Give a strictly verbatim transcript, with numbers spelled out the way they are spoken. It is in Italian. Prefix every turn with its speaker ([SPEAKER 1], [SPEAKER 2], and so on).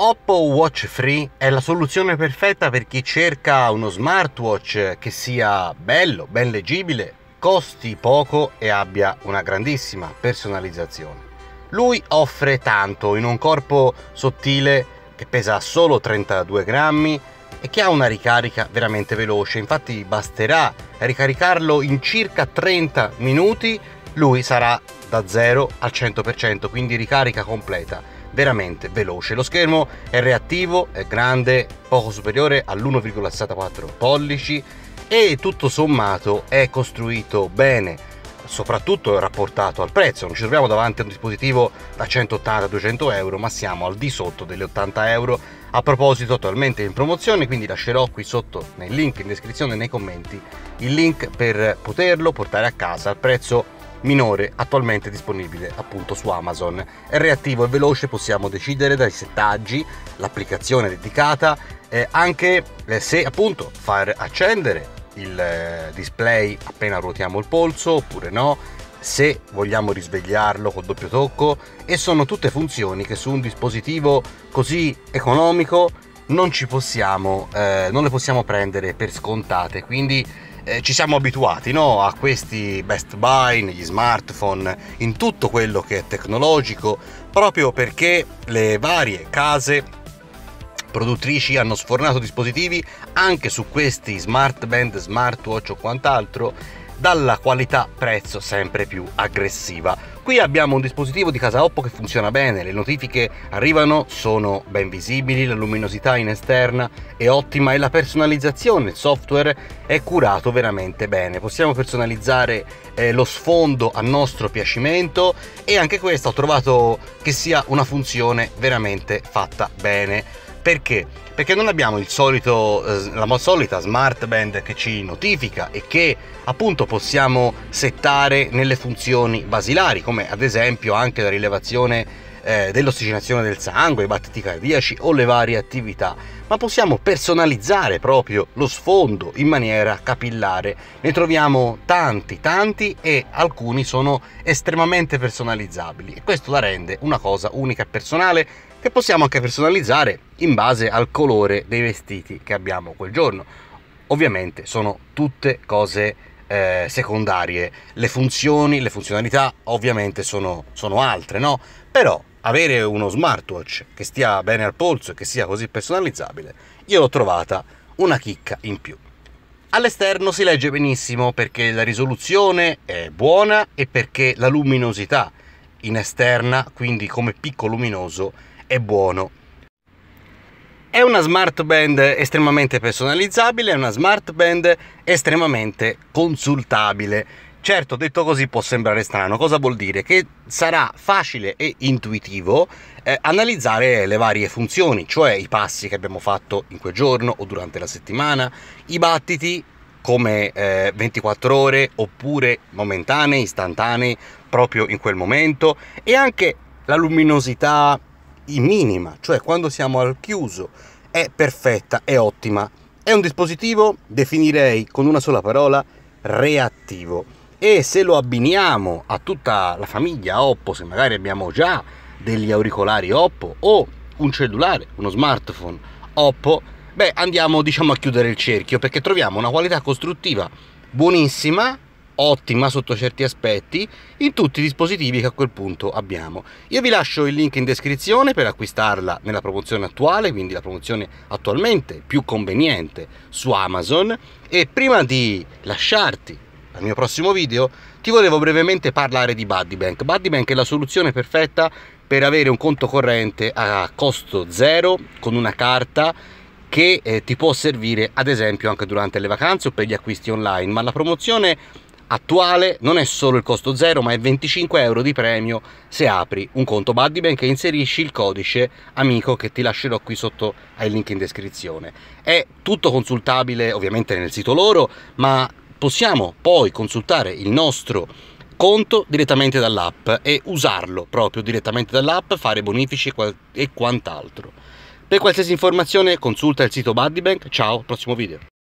[SPEAKER 1] Oppo Watch Free è la soluzione perfetta per chi cerca uno smartwatch che sia bello, ben leggibile, costi poco e abbia una grandissima personalizzazione. Lui offre tanto in un corpo sottile che pesa solo trentadue grammi e che ha una ricarica veramente veloce. Infatti basterà ricaricarlo in circa trenta minuti, lui sarà da zero al cento per cento, quindi ricarica completa veramente veloce. Lo schermo è reattivo, è grande, poco superiore all'uno virgola sessantaquattro pollici e tutto sommato è costruito bene, soprattutto rapportato al prezzo. Non ci troviamo davanti a un dispositivo da centottanta duecento euro, ma siamo al di sotto delle ottanta euro. A proposito, attualmente in promozione, quindi lascerò qui sotto nei link in descrizione e nei commenti il link per poterlo portare a casa al prezzo minore attualmente disponibile appunto su Amazon. È reattivo e veloce, possiamo decidere dai settaggi, l'applicazione dedicata, eh, anche eh, se appunto far accendere il eh, display appena ruotiamo il polso oppure no, se vogliamo risvegliarlo col doppio tocco, e sono tutte funzioni che su un dispositivo così economico non ci possiamo eh, non le possiamo prendere per scontate. Quindi Eh, ci siamo abituati, no, a questi Best Buy negli smartphone, in tutto quello che è tecnologico, proprio perché le varie case produttrici hanno sfornato dispositivi anche su questi smartband, smartwatch o quant'altro dalla qualità prezzo sempre più aggressiva. Qui abbiamo un dispositivo di casa Oppo che funziona bene, le notifiche arrivano, sono ben visibili, la luminosità in esterna è ottima e la personalizzazione, il software è curato veramente bene. Possiamo personalizzare eh, lo sfondo a nostro piacimento e anche questo ho trovato che sia una funzione veramente fatta bene. Perché? Perché non abbiamo il solito, la solita smart band che ci notifica e che appunto possiamo settare nelle funzioni basilari, come ad esempio anche la rilevazione eh, dell'ossigenazione del sangue, i battiti cardiaci o le varie attività, ma possiamo personalizzare proprio lo sfondo in maniera capillare. Ne troviamo tanti tanti e alcuni sono estremamente personalizzabili e questo la rende una cosa unica e personale, che possiamo anche personalizzare in base al colore dei vestiti che abbiamo quel giorno. Ovviamente sono tutte cose eh, secondarie, le funzioni, le funzionalità ovviamente sono, sono altre, no? Però avere uno smartwatch che stia bene al polso e che sia così personalizzabile, io l'ho trovata una chicca in più. All'esterno si legge benissimo perché la risoluzione è buona e perché la luminosità in esterna, quindi come picco luminoso, è buono. È una smart band estremamente personalizzabile, è una smart band estremamente consultabile. Certo, detto così può sembrare strano. Cosa vuol dire? Che sarà facile e intuitivo eh, analizzare le varie funzioni, cioè i passi che abbiamo fatto in quel giorno o durante la settimana, i battiti come eh, ventiquattro ore oppure momentanei, istantanei, proprio in quel momento, e anche la luminosità minima, cioè quando siamo al chiuso, è perfetta, è ottima. È un dispositivo, definirei con una sola parola, reattivo. E se lo abbiniamo a tutta la famiglia Oppo, se magari abbiamo già degli auricolari Oppo o un cellulare, uno smartphone Oppo, beh, andiamo diciamo a chiudere il cerchio, perché troviamo una qualità costruttiva buonissima, ottima sotto certi aspetti, in tutti i dispositivi che a quel punto abbiamo. Io vi lascio il link in descrizione per acquistarla nella promozione attuale, quindi la promozione attualmente più conveniente su Amazon. E prima di lasciarti al mio prossimo video ti volevo brevemente parlare di Buddybank. Buddybank è la soluzione perfetta per avere un conto corrente a costo zero con una carta che eh, ti può servire ad esempio anche durante le vacanze o per gli acquisti online. Ma la promozione attuale non è solo il costo zero, ma è venticinque euro di premio se apri un conto Buddybank e inserisci il codice amico che ti lascerò qui sotto ai link in descrizione. È tutto consultabile ovviamente nel sito loro, ma possiamo poi consultare il nostro conto direttamente dall'app e usarlo proprio direttamente dall'app, fare bonifici e quant'altro. Per qualsiasi informazione consulta il sito Buddybank. Ciao, prossimo video.